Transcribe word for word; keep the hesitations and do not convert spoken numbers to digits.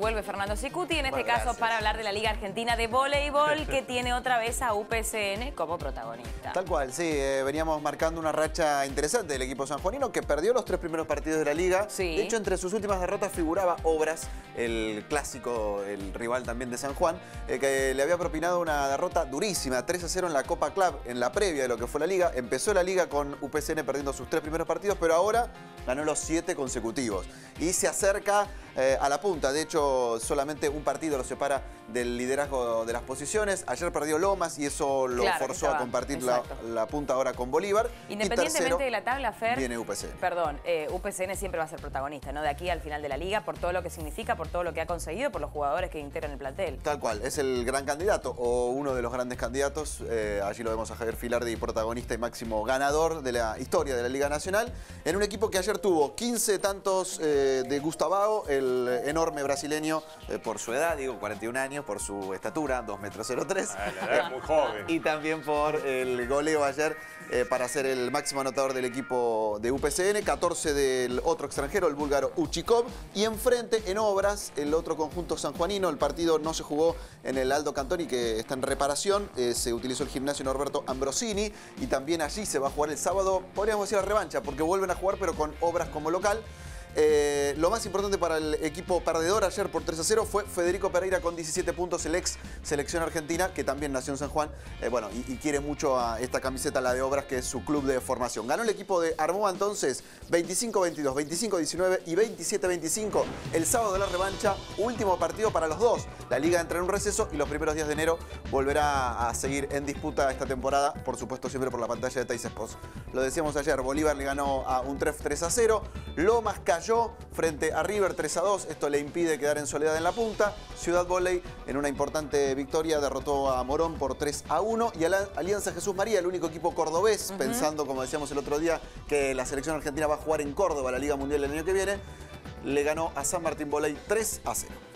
vuelve Fernando Sicuti, en este Bueno, caso gracias. para hablar de la Liga Argentina de Voleibol, que tiene otra vez a U P C N como protagonista. Tal cual, sí, eh, veníamos marcando una racha interesante del equipo sanjuanino que perdió los tres primeros partidos de la Liga. Sí. De hecho, entre sus últimas derrotas figuraba Obras, el clásico, el rival también de San Juan, eh, que le había propinado una derrota durísima, tres a cero en la Copa Club, en la previa de lo que fue la Liga. Empezó la Liga con U P C N perdiendo sus tres primeros partidos, pero ahora ganó los siete consecutivos. Y se acerca eh, a la punta. De hecho, solamente un partido lo separa del liderazgo de las posiciones. Ayer perdió Lomas y eso lo Claro, forzó estaba, a compartir la, la punta ahora con Bolívar. Independientemente y tercero, de la tabla, Fer, viene U P C N. Perdón, eh, U P C N siempre va a ser protagonista, ¿no? De aquí al final de la Liga, por todo lo que significa, por todo lo que ha conseguido, por los jugadores que integran el plantel. Tal cual, es el gran candidato o uno de los grandes candidatos. Eh, allí lo vemos a Javier Filardi, protagonista y máximo ganador de la historia de la Liga Nacional, en un equipo que ayer tuvo quince tantos eh, de Gustavao, el enorme brasileño, eh, por su edad, digo, cuarenta y un años, por su estatura, dos metros cero tres. Ah, la verdad es muy joven. Y también por el goleo ayer eh, para ser el máximo anotador del equipo de U P C N, catorce del otro extranjero, el búlgaro Uchikov. Y enfrente, en Obras, el otro conjunto sanjuanino. El partido no se jugó en el Aldo Cantoni, que está en reparación. Eh, se utilizó el gimnasio Norberto Ambrosini. Y también allí se va a jugar el sábado, podríamos decir la revancha, porque vuelven a jugar, pero con Obras como local. Eh, lo más importante para el equipo perdedor ayer por tres a cero fue Federico Pereira con diecisiete puntos, el ex selección argentina, que también nació en San Juan, eh, bueno, y, y quiere mucho a esta camiseta, la de Obras, que es su club de formación. Ganó el equipo de Armoa entonces veinticinco veintidós, veinticinco diecinueve y veintisiete veinticinco. El sábado de la revancha, último partido para los dos. La Liga entra en un receso y los primeros días de enero volverá a seguir en disputa esta temporada, por supuesto siempre por la pantalla de Teis Sports. Lo decíamos ayer, Bolívar le ganó a Untref tres a cero, Lomas cayó frente a River tres a dos, esto le impide quedar en soledad en la punta. Ciudad Volley, en una importante victoria, derrotó a Morón por tres a uno. Y a la Alianza Jesús María, el único equipo cordobés, uh-huh. pensando, como decíamos el otro día, que la selección argentina va a jugar en Córdoba la Liga Mundial el año que viene, le ganó a San Martín Volley tres a cero.